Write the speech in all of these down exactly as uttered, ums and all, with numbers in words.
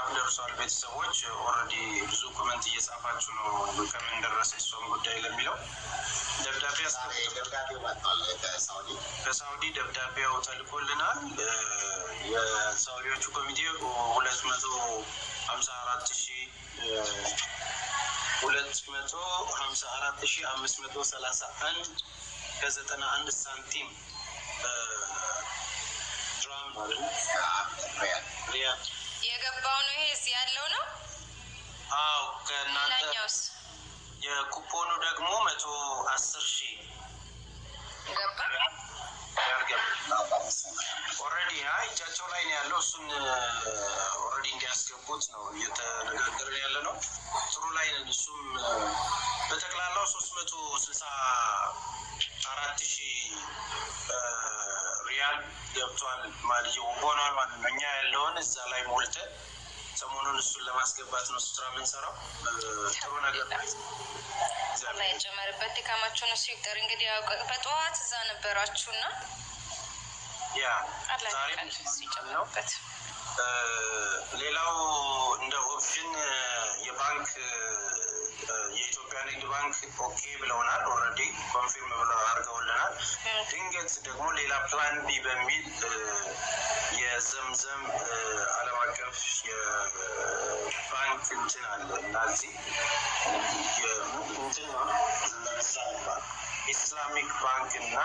ደርሷል ቤተሰቦች ኦሬዲ ብዙ ኮሜንት እየጻፋችሁ ነው ከምን ደረሰ እሱም ጉዳይ ለሚለው ደብዳቤ አስቀምጠ ደብዳቤው መጥቷል ከሳውዲ ከሳውዲ ደብዳቤው ተልኮልናል የሳውዲዎቹ ኮሚቴ ሁለት መቶ ሃምሳ አራት ሺህ ሁለት መቶ ሃምሳ አራት ሺህ አምስት መቶ ሰላሳ አንድ ከዘጠና አንድ ሳንቲም ድራም ማለት ሪያል ሪያል የገባው ነው ይሄ እዚህ ያለው ነው አው ከናንተ የኩፖኑ ደግሞ መቶ አስር ሺህ ገባ ኦሬዲ አይ ጃቸው ላይ ነው ያለው እሱን ኦሬዲ እንዲያስገቡት ነው እየተነጋገርን ያለ ነው ጥሩ ላይ ነው እሱም በተክላላው ሶስት መቶ ስልሳ አራት ሺህ ሪያል ገብቷል ማለት ይሆናል ማለት ነው እኛ ያለውን እዛ ላይ ሞልተ ሰሞኑን እሱን ለማስገባት ነው ስራ ምን ሰራው ጥሩ ነገር ላይ ጀመረበት ተካማቹን እሱ ይቀር እንግዲህ ያው በጠዋት እዛ ነበራችሁና ያ ዛሬ ሲጨምሩበት ሌላው እንደ ኦፕሽን የባንክ የኢትዮጵያ ንግድ ባንክ ኦኬ ብለውናል ኦሬዲ ኮንፊርም ብለው አድርገውልናል ድንገት ደግሞ ሌላ ፕላን ቢ በሚል የዘምዘም ዓለም አቀፍ የባንክ እንትን አለ ናዚ የእንትን ነው ኢስላሚክ ባንክ እና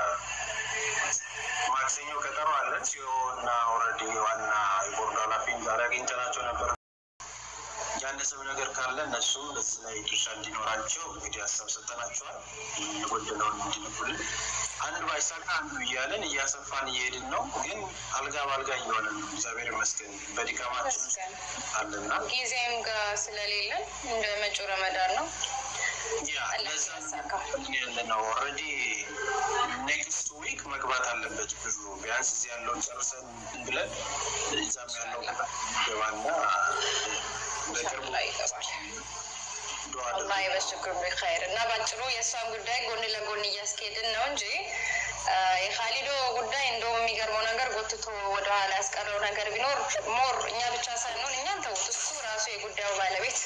ማክሰኞ ቀጠሮ አለ ሲሆንና ኦሬዲ ዋና የቦርድ ኃላፊን ዛሬ አግኝተናቸው ነበር ያንደሰው ነገር ካለ እነሱም በዚህ ላይ ድርሻ እንዲኖራቸው እንግዲህ ሀሳብ ሰጠናቸዋል የጎደለውን እንዲነኩልን አንድ ባይሳካ አንዱ እያለን እያሰፋን እየሄድን ነው ግን አልጋ ባልጋ እየሆነ ነው እግዚአብሔር ይመስገን በዲካማችን አለና ጊዜም ጋር ስለሌለ እንደ መጪው ረመዳን ነው ያ ለዛ ነው ኦሬዲ ኔክስት ዊክ መግባት አለበት ብዙ ቢያንስ እዚህ ያለውን ጨርሰን ብለን እዛም ያለው ደዋና በቅርቡ ላይ ይገባል والله يبشركم بخير እና ባጭሩ የሷን ጉዳይ ጎን ለጎን እያስኬድን ነው እንጂ የኻሊዶ ጉዳይ እንደው የሚገርመው ነገር ጎትቶ ወደ ኋላ ያስቀረው ነገር ቢኖር ሞር እኛ ብቻ ሳይሆን እኛን ተውት እሱ ራሱ የጉዳዩ ባለቤት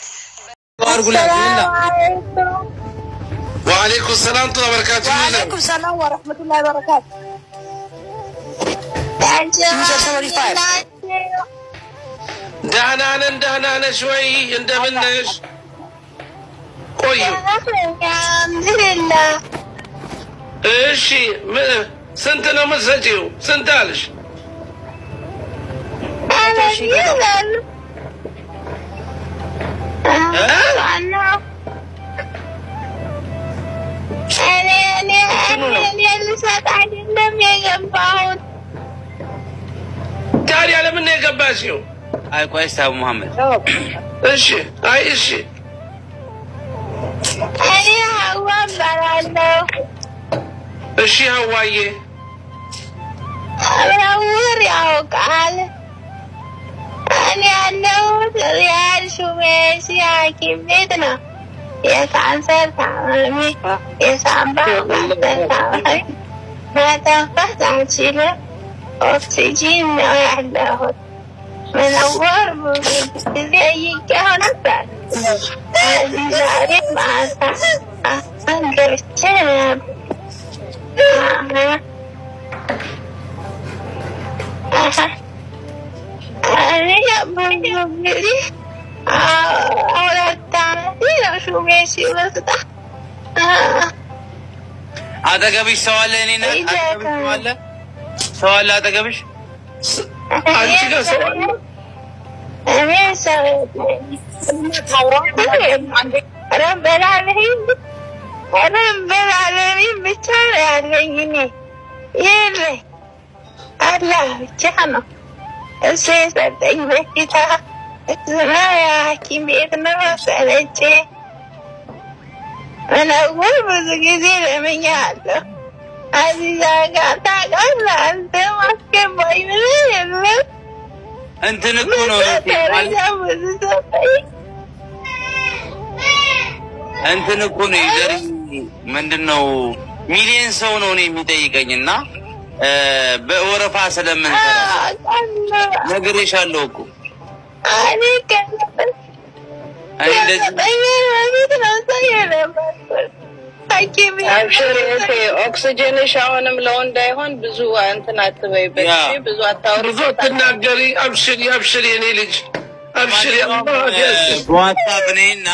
وعليكم السلام ورحمة الله وبركاته وعليكم السلام ورحمة الله وبركاته دهنا دهنا شوي اندمنش قوي الحمد لله ايشي سنتنا مسجيو سنتالش انا يزال انا انا انا انا لسه قاعد عندهم يجنبون تعالي على من يقباسيو اي كويس ابو محمد ايشي اي ايشي انا هوا برالو ايشي هوايه انا ورياو قال انا انو ريال شو ماشي حكيم بيتنا يا كانسر تعملي يا سامبا تعملي ما تنفذ عن شيء أكسجين وحده من أول زي كهنا بعد هذه ما أقدر أشرب أنا بقولي أولاد تعملي شو ماشي بس هذا قبل سؤال لينا سؤال سؤال لا تقبش انت سؤال أنا سويت رب العالمين رب العالمين بتشارع عليني يلي الله بتشانا السيسة دايمتها الزرايا حكيم بإذن رسالتي أنا أقول بزكزير من يعلم عزيزة قاعدة قاعدة أنت ما كباي من انت نكونوا انت نكونوا يدري ምንድነው ሚሊየን ሰው ነው እኔ የሚጠይቀኝና በወረፋ ስለምንሰራ ነግሬሻለሁ እኮ أنا كنت እኔ እንደዚህ አብሽሪ እቴ ኦክሲጅንሽ አሁንም ለወንድ አይሆን ብዙ እንትን አትበይበት ብዙ አታውሪ ብዙ አትናገሪ አብሽሪ አብሽሪ እኔ ልጅ አብሽሪ በዋትስአፕ ነይና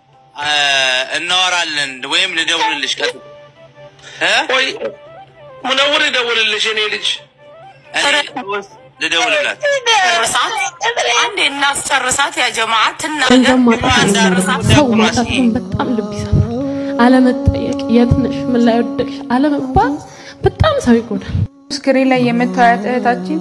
እናወራለን ወይም ልደውልልሽ ቀጥ እ ወይ ሙነውር ይደውልልሽ እኔ ልጅ ልደውልላት አንዴ እናስጨርሳት ያ ጀማዓት እናገር ሰው ማጣቱን በጣም ልብ ይሰማል አለመጠየቅ የትነሽ ምን ላይ ወደቅሽ አለመባል በጣም ሰው ይጎዳል ስክሪን ላይ የምታያት እህታችን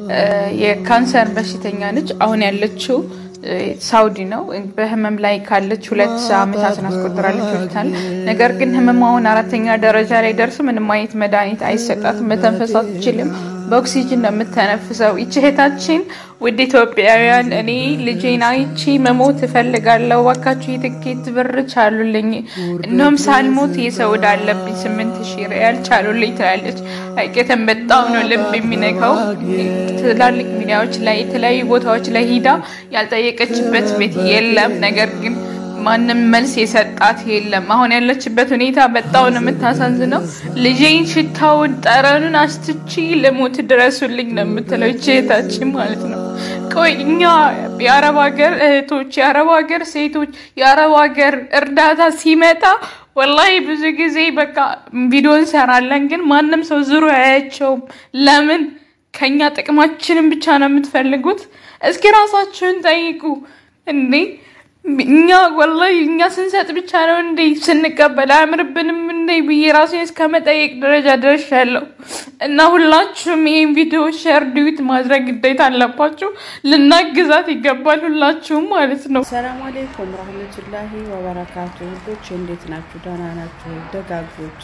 የካንሰር በሽተኛ ነች አሁን ያለችው ሳውዲ ነው በህመም ላይ ካለች ሁለት አመታትን አስቆጥራለች ሆስፒታል ነገር ግን ህመማውን አራተኛ ደረጃ ላይ ደርሶ ምንም አይነት መድኃኒት አይሰጣትም መተንፈስ አትችልም በኦክሲጅን ነው የምትተነፍሰው እህታችን ወደ ኢትዮጵያውያን እኔ ልጄን አይቺ መሞት እፈልጋለሁ ወካቹ የትኬት ብር ቻሉልኝ እነም ሳልሞት የሰውድ አለብኝ ስምንት ሺህ ሪያል ቻሉልኝ ትላለች አይከተም በጣም ነው ልብ የሚነካው ትላልቅ ሚዲያዎች ላይ የተለያዩ ቦታዎች ላይ ሄዳ ያልጠየቀችበት ቤት የለም ነገር ግን ማንንም መልስ የሰጣት የለም አሁን ያለችበት ሁኔታ በጣም ነው የምታሳዝነው ልጄን ሽታውን ጠረኑን አስትቺ ለሞት ድረሱልኝ ነው የምትለው እህታችን ማለት ነው ቆይኛ የአረብ ሀገር እህቶች የአረብ ሀገር ሴቶች የአረብ ሀገር እርዳታ ሲመጣ ወላሂ ብዙ ጊዜ በቃ ቪዲዮ እንሰራለን ግን ማንንም ሰው ዙሩ አያቸውም ለምን ከኛ ጥቅማችንን ብቻ ነው የምትፈልጉት እስኪ ራሳችሁን ጠይቁ እንዴ እኛ ወላሂ እኛ ስንሰጥ ብቻ ነው እንዴ ስንቀበል አምርብንም እንዴ በየራሴን እስከመጠየቅ ደረጃ ደርሻለሁ እና ሁላችሁም ይሄን ቪዲዮ ሼር ዲዩት ማድረግ ግዴታ አለባችሁ ልናግዛት ይገባል ሁላችሁም ማለት ነው ሰላም አለይኩም ወራህመቱላሂ ወበረካቱ ወዶች እንዴት ናችሁ ደህና ናችሁ ደጋጎች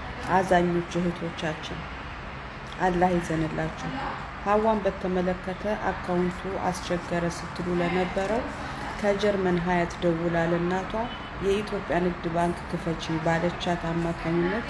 አዛኞች እህቶቻችን አላህ ይዘንላችሁ ሀዋን በተመለከተ አካውንቱ አስቸገረ ስትሉ ለነበረው ከጀርመን ሀያት ደውላ ለናቷ የኢትዮጵያ ንግድ ባንክ ክፈቺ ባለቻት አማካኝነት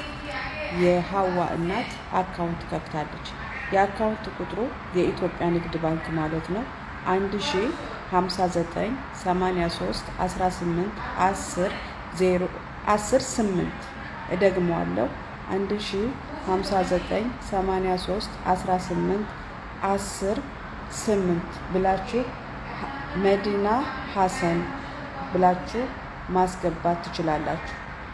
የሀዋ እናት አካውንት ከፍታለች የአካውንት ቁጥሩ የኢትዮጵያ ንግድ ባንክ ማለት ነው አንድ ሺህ ሃምሳ ዘጠኝ ሰማንያ ሶስት አስራ ስምንት አስር ዜሮ አስር ስምንት እደግመዋለሁ አንድ ሺህ ሃምሳ ዘጠኝ ሰማንያ ሶስት አስራ ስምንት አስር ስምንት ብላችሁ መዲና ሐሰን ብላችሁ ማስገባት ትችላላችሁ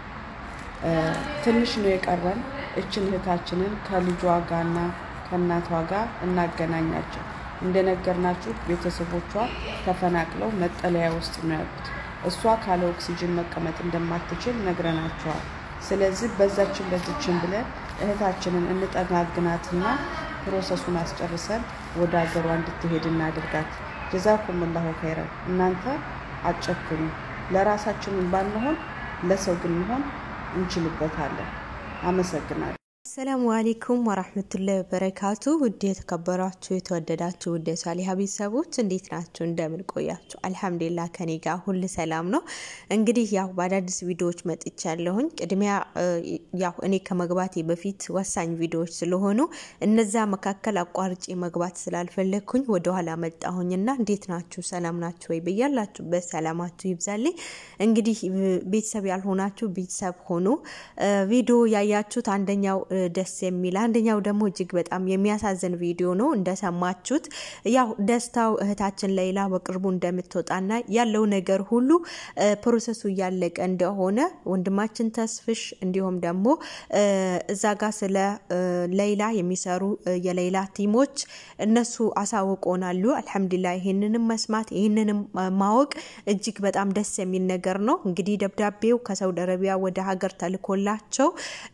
ትንሽ ነው የቀረን እችን እህታችንን ከልጇ ጋርና ከናቷ ጋር እናገናኛቸው እንደነገርናችሁ ቤተሰቦቿ ተፈናቅለው መጠለያ ውስጥ ነው ያሉት እሷ ካለ ኦክሲጅን መቀመጥ እንደማትችል ነግረናቸዋል ስለዚህ በዛችን በዚችን ብለን እህታችንን እንጠጋግናትና ፕሮሰሱን አስጨርሰን ወደ ሀገሯ እንድትሄድ እናድርጋት جزاكم الله خيرا እናንተ አጨክኑ ለራሳችን ባንሆን ለሰው ግን መሆን እንችልበታለን አመሰግናለሁ السلام عليكم ورحمة الله وبركاته ودي تكبراتو يتودداتو ودي صالحة بيسابوت انديت ناتو اندامن قوياتو الحمد لله كانيقا هل سلام نو انقديه ياو بعدادس فيديوش مات اتشالهون قدميا ياو اني كمقباتي بفيت واسان فيديوش سلوهونو النزا مكاكل اقوارج مقبات سلال فلكون ودوها لامد اهون ينا انديت ناتو سلام ناتو ويبيالاتو بسلاماتو يبزالي انقديه بيتساب يالهوناتو بيتساب هونو فيديو ياياتو تاندنياو ደስ የሚል አንደኛው ደግሞ እጅግ በጣም የሚያሳዝን ቪዲዮ ነው እንደሰማችሁት ያው ደስታው እህታችን ሌላ በቅርቡ እንደምትወጣና ያለው ነገር ሁሉ ፕሮሰሱ ያለቀ እንደሆነ ወንድማችን ተስፍሽ እንዲሁም ደግሞ እዛ ጋር ስለ ሌላ የሚሰሩ የሌላ ቲሞች እነሱ አሳውቆናሉ አልহামዱሊላህ ይሄንንም መስማት ይሄንንም ማወቅ እጅግ በጣም ደስ የሚል ነገር ነው እንግዲህ ደብዳቤው ከሳውዲ አረቢያ ወደ ሀገር ተልኮላቸው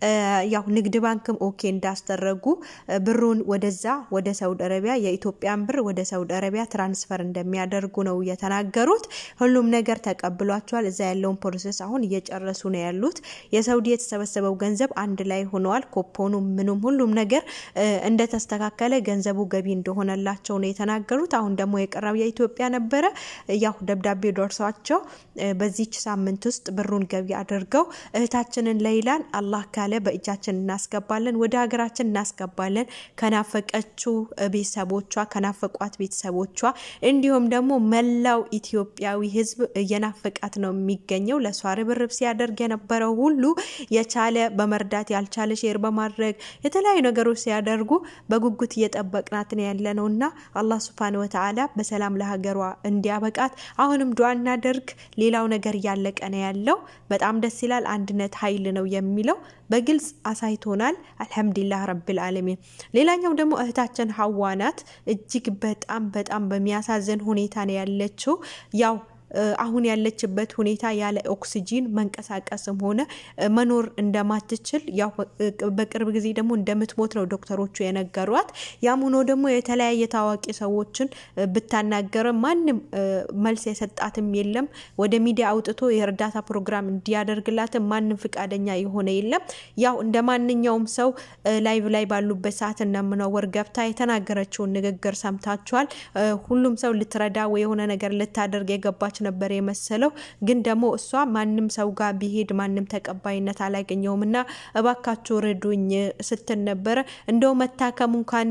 ያው ንግድ ባንክም ኦኬ እንዳስተረጉ ብሩን ወደዛ ወደ ሳውዲ አረቢያ የኢትዮጵያን ብር ወደ ሳውዲ አረቢያ ትራንስፈር እንደሚያደርጉ ነው የተናገሩት ሁሉም ነገር ተቀብሏቸዋል እዛ ያለውን ፕሮሰስ አሁን እየጨረሱ ነው ያሉት የሳውዲ የተሰበሰበው ገንዘብ አንድ ላይ ሆኗል ኮፖኑ ምንም ሁሉም ነገር እንደተስተካከለ ገንዘቡ ገቢ እንደሆነላቸው ነው የተናገሩት አሁን ደግሞ የቀረው የኢትዮጵያ ነበረ ያው ደብዳቤ ደርሷቸው በዚህች ሳምንት ውስጥ ብሩን ገቢ አድርገው እህታችንን ሌላን አላህ ካለ በእጃችን እናስገባ እናስገባለን ወደ ሀገራችን እናስገባለን ከናፈቀችው ቤተሰቦቿ ከናፈቋት ቤተሰቦቿ እንዲሁም ደግሞ መላው ኢትዮጵያዊ ህዝብ የናፈቃት ነው የሚገኘው ለሷ ርብርብ ሲያደርግ የነበረው ሁሉ የቻለ በመርዳት ያልቻለ ሼር በማድረግ የተለያዩ ነገሮች ሲያደርጉ በጉጉት እየጠበቅናት ነው ያለነውና አላህ Subhanahu Wa Ta'ala በሰላም ለሀገሯ እንዲያበቃት አሁንም ዱዓ እናደርግ ሌላው ነገር ያለቀ ነው ያለው በጣም ደስ ይላል አንድነት ኃይል ነው የሚለው በግልጽ አሳይቶናል አልহামዱሊላህ ረብል ዓለሚን ሌላኛው ደግሞ እህታችን ሐዋናት እጅግ በጣም በጣም በሚያሳዝን ሁኔታ ነው ያለችው ያው አሁን ያለችበት ሁኔታ ያለ ኦክሲጂን መንቀሳቀስም ሆነ መኖር እንደማትችል ያው በቅርብ ጊዜ ደግሞ እንደምትሞት ነው ዶክተሮቹ የነገሯት ያም ሆኖ ደግሞ የተለያየ ታዋቂ ሰዎችን ብታናገረ ማንንም መልስ የሰጣትም የለም ወደ ሚዲያ አውጥቶ የርዳታ ፕሮግራም እንዲያደርግላት ማንንም ፍቃደኛ የሆነ የለም ያው እንደማንኛውም ሰው ላይቭ ላይ ባሉበት ሰዓት እናምነው ወርገብታ የተናገረችው ንግግር ሰምታችኋል ሁሉም ሰው ልትረዳ ወይ የሆነ ነገር ልታደርግ የገባች ነበር የመሰለው ግን ደግሞ እሷ ማንንም ሰው ጋር ቢሄድ ማንንም ተቀባይነት አላገኘውምና እባካችሁ ረዱኝ ስትል ነበር እንደው መታከም እንኳን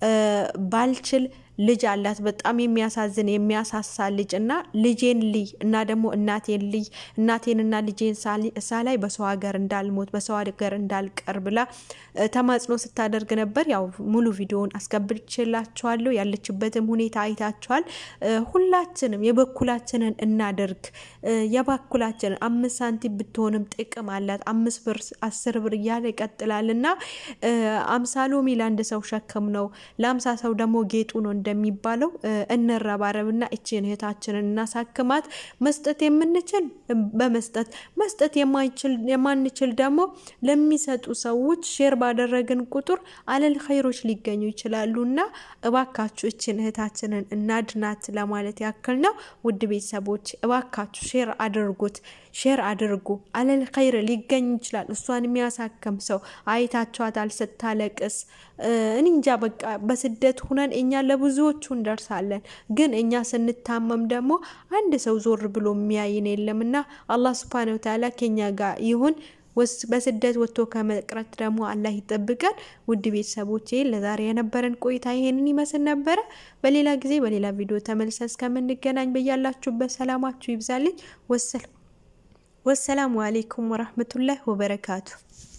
ባልችል ልጅ አላት በጣም የሚያሳዝን የሚያሳሳ ልጅና ልጄን ልይ እና ደግሞ እናቴን ልይ እናቴንና ልጄን ሳላይ በሰው ሀገር እንዳልሞት በሰው ሀገር እንዳልቀርብላ ተማጽኖ ስታደርግ ነበር ያው ሙሉ ቪዲዮውን አስገብቼላችኋለሁ ያለችበትም ሁኔታ አይታችኋል ሁላችንም የበኩላችንን እናደርግ የበኩላችንን አምስት ሳንቲም ብትሆንም ጥቅም አላት አምስት ብር አስር ብር ያለ ይቀጥላልና አምሳሎ ሚላንድ ሰው ሸክም ነው ለአምሳ ሰው ደግሞ ጌጡ ነው እንደሚባለው እንረባረብና እቺን እህታችንን እናሳክማት መስጠት የምንችል በመስጠት መስጠት የማይችል የማንችል ደግሞ ለሚሰጡ ሰዎች ሼር ባደረግን ቁጥር አለል ኸይሮች ሊገኙ ይችላሉና እባካችሁ እቺን እህታችንን እናድናት ለማለት ያክል ነው ውድ ቤተሰቦች እባካችሁ ሼር አድርጉት ሼር አድርጉ አለል ኸይር ሊገኝ ይችላል እሷን የሚያሳክም ሰው አይታችኋታል ስታለቅስ እንጃ በቃ በስደት ሆነን እኛ ለብዙዎቹ እንደርሳለን ግን እኛ ስንታመም ደግሞ አንድ ሰው ዞር ብሎ የሚያይን የለምና አላህ Subhanahu Wa Ta'ala ከኛ ጋር ይሁን በስደት ወጥቶ ከመቅረት ደግሞ አላህ ይጠብቀን ውድ ቤተሰቦቼ ለዛሬ የነበረን ቆይታ ይሄንን ይመስል ነበር በሌላ ጊዜ በሌላ ቪዲዮ ተመልሰን እስከምንገናኝ በያላችሁበት ሰላማችሁ ይብዛልኝ ወሰላም ወሰላሙ አለይኩም ወራህመቱላሂ ወበረካቱ